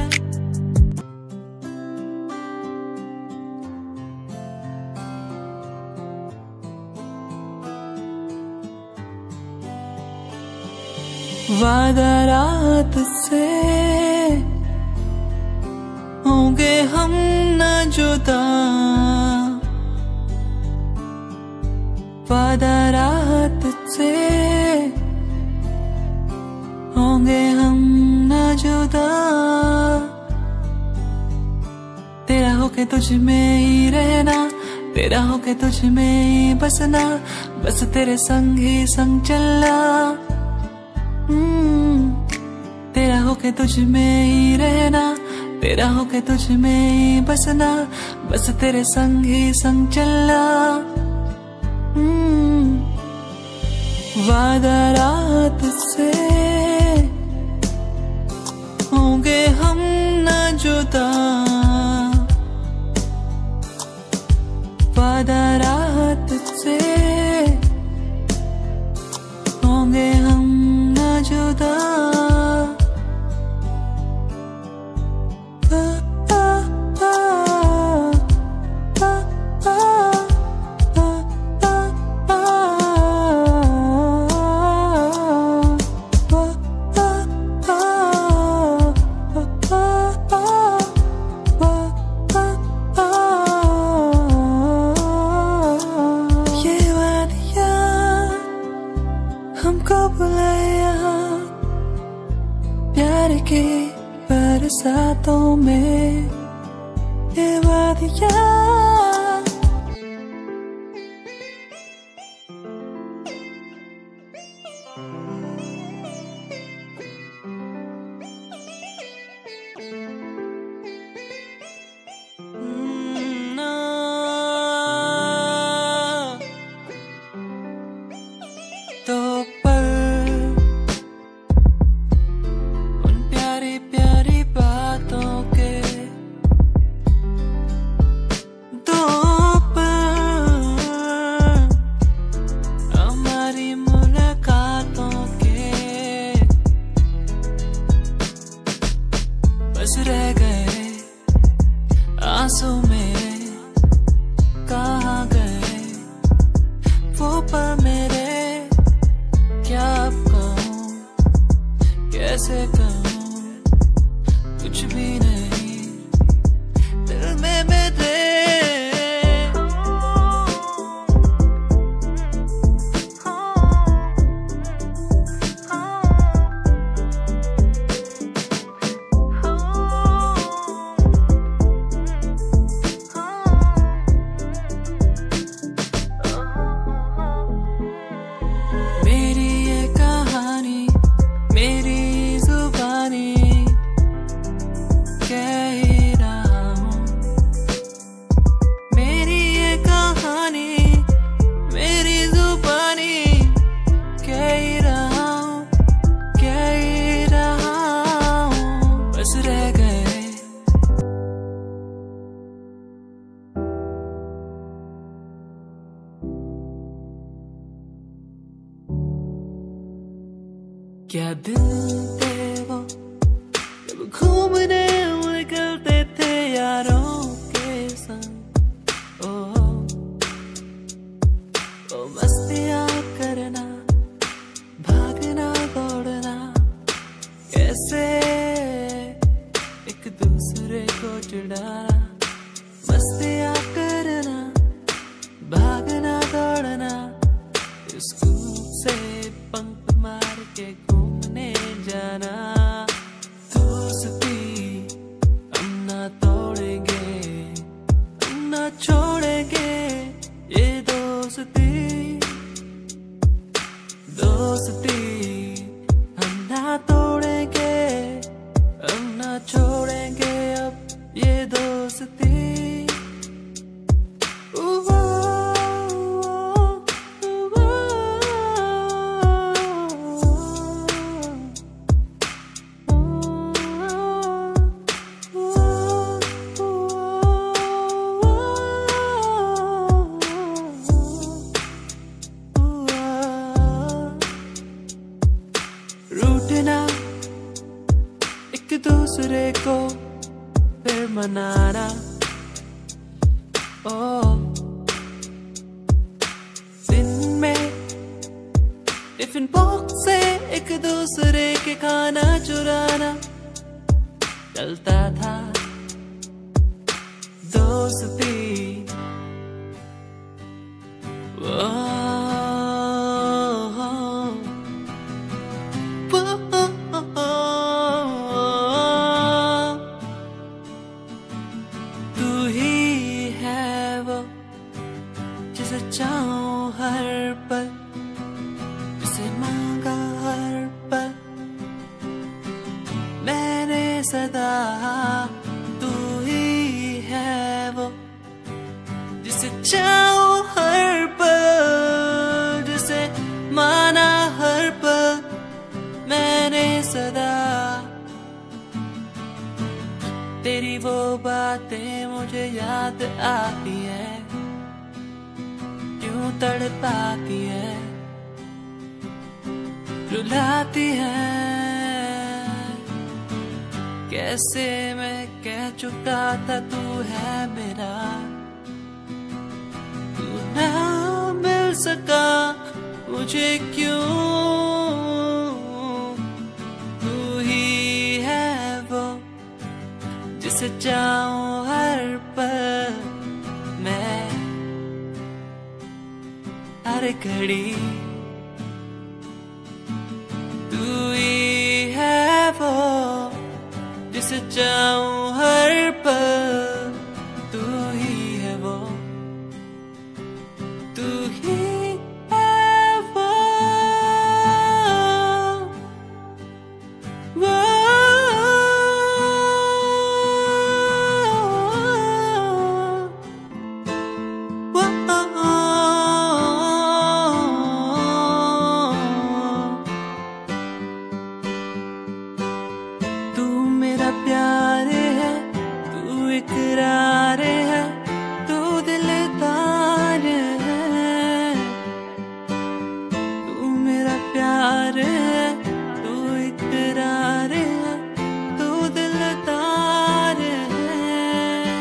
वादा रात से होंगे हम न जुदा, वादा रात से होंगे हम न जुदा। तेरा होके तुझ में ही रहना, तेरा होके तुझ में ही बसना, बस तेरे संग ही संग चलना। तेरा होके तुझ में ही रहना, तेरा होके तुझ में ही बसना, बस तेरे संग ही संग चलना। वादा रात से होंगे हम न जुदा, वादा रात से होंगे हम न जुदा। ये वादियाँ हमको बुलाए यहाँ, प्यार के बरसातों में। ये वादियाँ तो पल उन प्यारी प्यारी बातों के क्या दिन थे वो जब घूमने निकलते थे यारों के संग। ओ मस्तियाँ करना, भागना दौड़ना, कैसे एक दूसरे को चिढ़ाना। मस्तियाँ करना, भागना दौड़ना, स्कूल से बंक मार के घूमने जाना। दोस्ती हम ना तोड़ेंगे, हम ना छोड़ेंगे ये दोस्ती। दोस्ती हम ना तोड़ेंगे, हम ना छोड़ेंगे अब ये दोस्ती। रूठना एक दूसरे को फिर मनाना। दिन में टिफिन बॉक्स से एक दूसरे के खाना चुराना चलता था दोस्ती। तू ही है वो जिसे चाहूं हर पल, जिसे मांगा हर पल मैंने सदा। तू ही है वो जिसे चाहूं हर पल, जिसे माना हर पल मैंने सदा। तेरी वो बातें मुझे याद आती है, क्यों तड़पाती है, रुलाती है। कैसे मैं कह चुका था तू है मेरा, तू ना मिल सका मुझे क्यों। तू ही है वो जिसे चाहूं हर पल मैं, हर घड़ी। तू ही है वो जिसे चाहूं हर पल, तू ही है वो, तू ही है वो। तू मेरा प्यार है, तू इकरार है, तू दिलदार है। तू मेरा प्यार है, तू इकरार है, तू दिलदार है।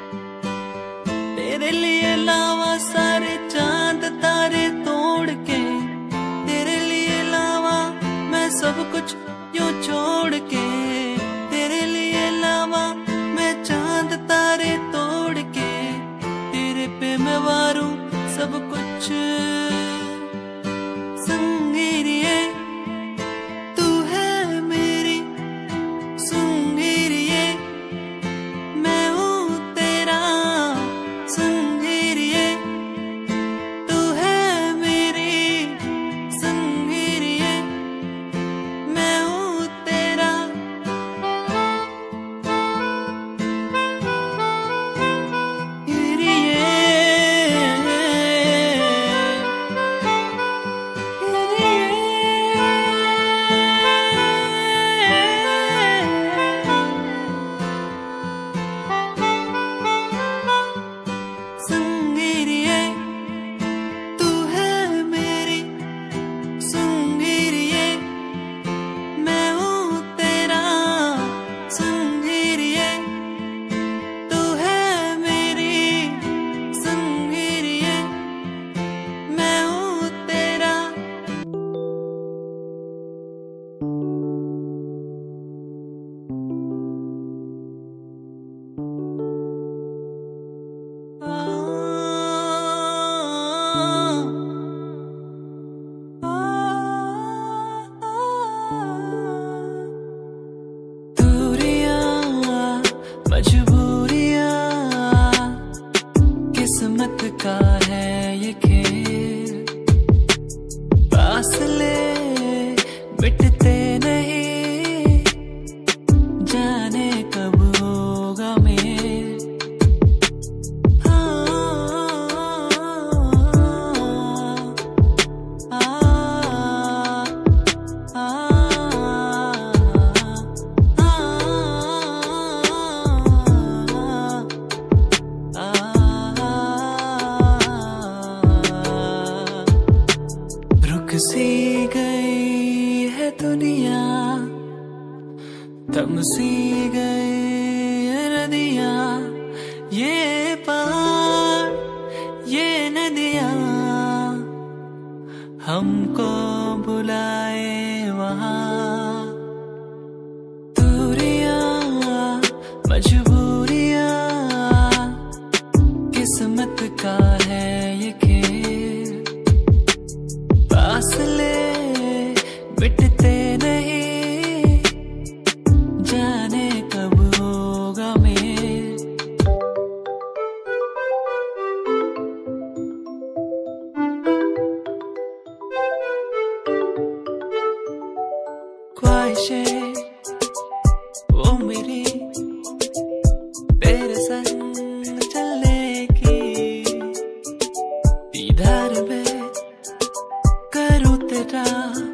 तेरे लिए लावा सारे चांद तारे तोड़ के, तेरे लिए लावा मैं सब कुछ यूं छोड़ के। तेरे लिए लावा मैं चांद तारे तोड़ के, तेरे पे मैं वारूं सब कुछ। संगीरिये तू है मेरी, संगीरिये मैं हूँ तेरा। संगीरिये तू है मेरी, संगीरिये मैं हूँ तेरा। संगीरिये तू है मेरी, संगीरिये किस्मत का है ये खेल, फासले मिटते नहीं, जाने कब होगा मेल। सी गई है दुनिया, थम सी गई है नदियाँ, ये पहाड़ ये नदियाँ हमको बुलाए वहाँ। दूरियाँ मजबूरियाँ किस्मत का है ये खेल, फासले मिटते नहीं, जाने कब होगा मेल। ख्वाहिशें वो मेरी तेरे संग चलने की, दीदार में करूँ तेरा,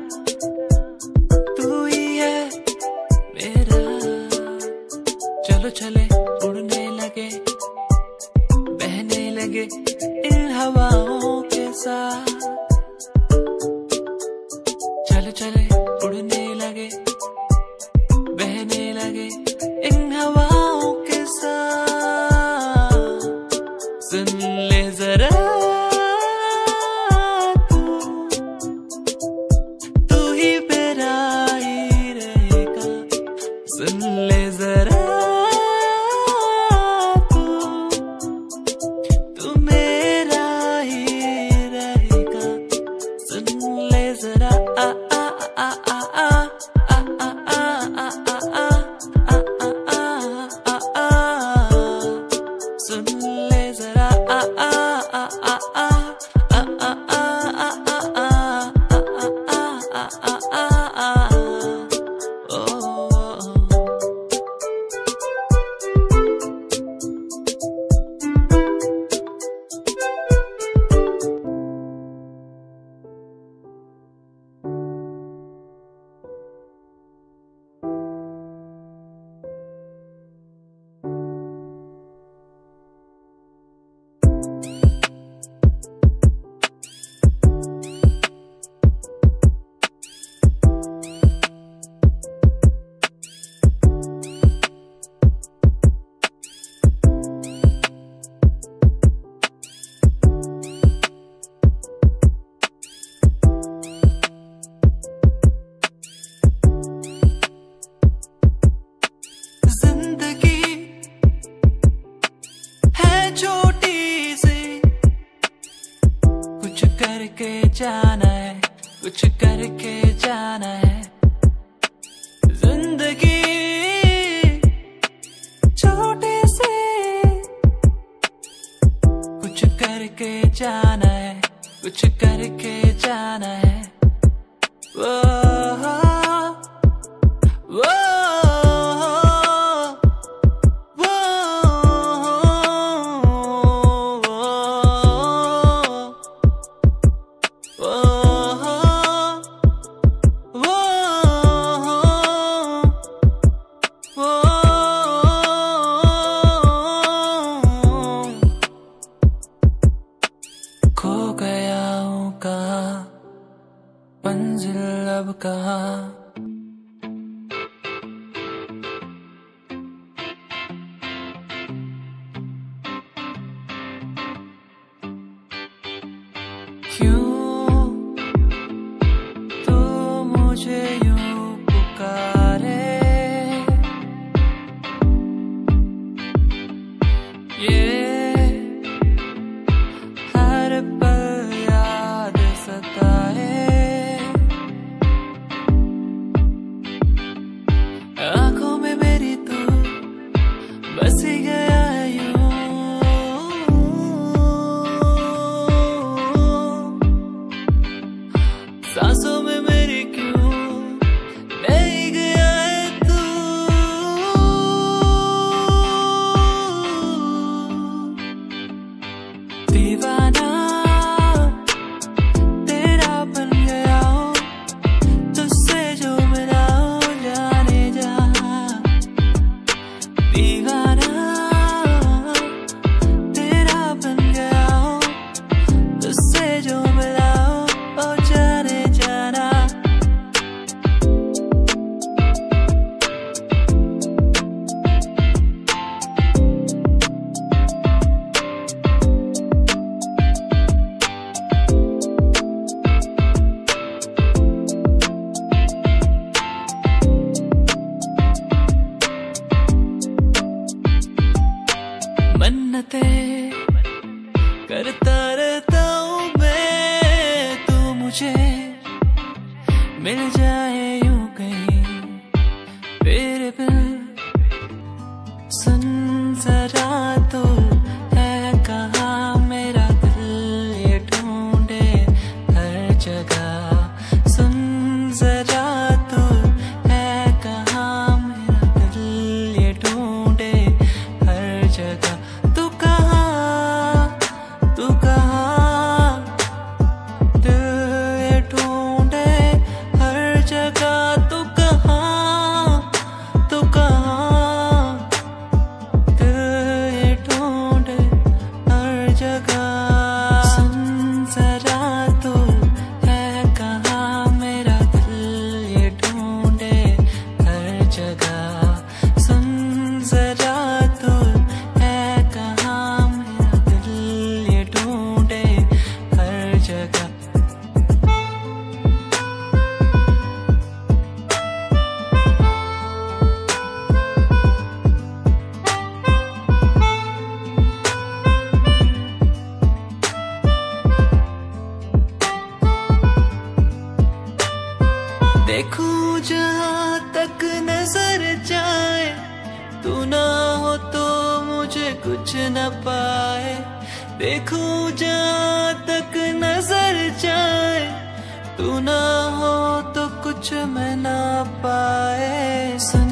तू ही है मेरा। चलो चले उड़ने लगे, बहने लगे इन हवाओं के साथ, चलो चले उड़ने लगे, बहने लगे इन हवाओं के साथ। सुन ले जरा सुन ले जरा तू मेरा ही रहेगा, सुन ले जरा आ आ आ आ आ आ आ आ आ आ, सुन ले जरा आ आ आ आ आ आ आ आ आ आ। जाना है, कुछ करके जाना है, जिंदगी छोटे से कुछ करके जाना है, कुछ करके जाना है। वो वो खो गया हूँ कहाँ, मंजिल अब कहाँ। क्यों तू मुझे यूं पुकारे, ये हर पल याद सताए, आंखों में मेरी तू बस गया यूं, दीवाना तेरा बन गया हूँ, तुझसे जो मिला हूँ जाने जा। दीवाना तेरा बन गया हूँ, तुझसे जो मिला हूँ ओ जाने जाना। मन्नते करता रहता हूँ मैं, तू मुझे मिल जाए यूं कहीं मेरे बिल। सुन जरा तो है कहाँ मेरा दिल, ये ढूंढे हर जगह। सुन जरा तो है कहाँ मेरा दिल, ये ढूंढे हर जगह। तू कहाँ दिल ये ढूंढे हर जगह। तू कहाँ दिल ये ढूंढे हर जगह। सुन जरा तो है कहाँ मेरा दिल, ये ढूंढे हर जगह। सुन जरा तो है कहाँ मेरा दिल, ये ढूंढे हर जगह। देखूं जहाँ तक नजर जाए, तू ना हो तो मुझे कुछ न पाए। देखूं जहाँ तक नजर जाए, तू ना हो तो कुछ मैं ना पाए। सुन